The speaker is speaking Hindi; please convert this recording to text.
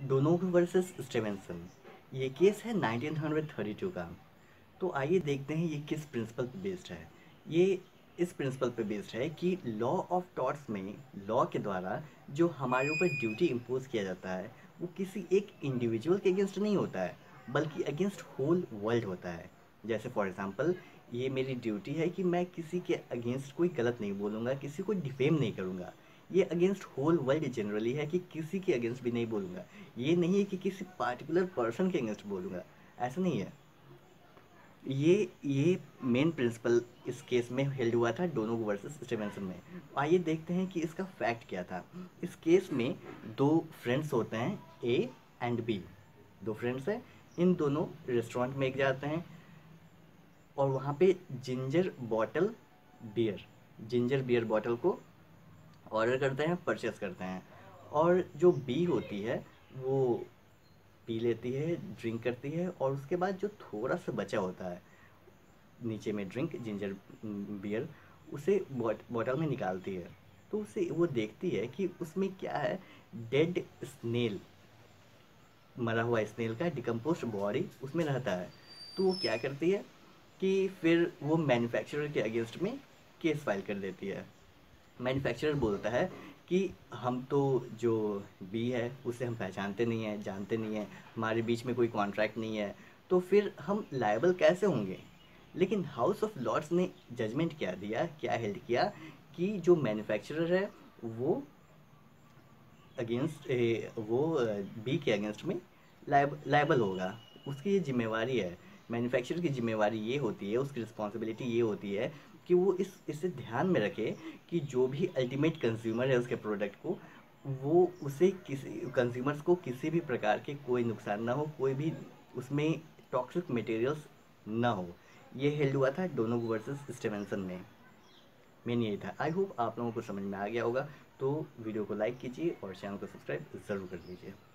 डोनोगु वर्सेस स्टीवेंसन। ये केस है 1932 का। तो आइए देखते हैं ये किस प्रिंसिपल पे बेस्ड है। ये इस प्रिंसिपल पे बेस्ड है कि लॉ ऑफ टॉर्ट्स में लॉ के द्वारा जो हमारे ऊपर ड्यूटी इम्पोज किया जाता है वो किसी एक इंडिविजुअल के अगेंस्ट नहीं होता है, बल्कि अगेंस्ट होल वर्ल्ड होता है। जैसे फॉर एग्जांपल, ये मेरी ड्यूटी है कि मैं किसी के अगेंस्ट कोई गलत नहीं बोलूँगा, किसी को डिफेम नहीं करूँगा। ये अगेंस्ट होल वर्ल्ड जनरली है कि किसी के अगेंस्ट भी नहीं बोलूँगा। ये नहीं है कि किसी पार्टिकुलर पर्सन के अगेंस्ट बोलूँगा, ऐसा नहीं है। ये मेन प्रिंसिपल इस केस में हेल्ड हुआ था डोनोगु वर्सेस स्टीवेंसन में। आइए देखते हैं कि इसका फैक्ट क्या था। इस केस में दो फ्रेंड्स होते हैं, ए एंड बी। दो फ्रेंड्स हैं, इन दोनों रेस्टोरेंट में एक जाते हैं और वहाँ पे जिंजर बियर बॉटल को ऑर्डर करते हैं, परचेस करते हैं। और जो बी होती है वो पी लेती है, ड्रिंक करती है, और उसके बाद जो थोड़ा सा बचा होता है नीचे में ड्रिंक जिंजर बियर, उसे बॉटल में निकालती है। तो उसे वो देखती है कि उसमें क्या है, डेड स्नेल, मरा हुआ स्नेल का डिकम्पोस्ट बॉडी उसमें रहता है। तो वो क्या करती है कि फिर वो मैन्युफैक्चरर के अगेंस्ट में केस फाइल कर देती है। मैन्युफैक्चरर बोलता है कि हम तो जो बी है उसे हम पहचानते नहीं हैं, जानते नहीं हैं, हमारे बीच में कोई कॉन्ट्रैक्ट नहीं है, तो फिर हम लायबल कैसे होंगे। लेकिन हाउस ऑफ लॉर्ड्स ने जजमेंट क्या दिया, क्या हेल्ड किया कि जो मैन्युफैक्चरर है वो अगेंस्ट वो बी के अगेंस्ट में लायबल होगा। उसकी ये जिम्मेवारी है, मैन्युफैक्चरर की जिम्मेवारी ये होती है, उसकी रिस्पॉन्सिबिलिटी ये होती है कि वो इसे ध्यान में रखे कि जो भी अल्टीमेट कंज्यूमर है उसके प्रोडक्ट को, वो उसे किसी कंज्यूमर्स को किसी भी प्रकार के कोई नुकसान ना हो, कोई भी उसमें टॉक्सिक मटेरियल्स ना हो। ये हेल्ड हुआ था डोनोगु वर्सेस स्टीवेंसन में। मेन यही था। आई होप आप लोगों को समझ में आ गया होगा। तो वीडियो को लाइक कीजिए और चैनल को सब्सक्राइब ज़रूर कर लीजिए।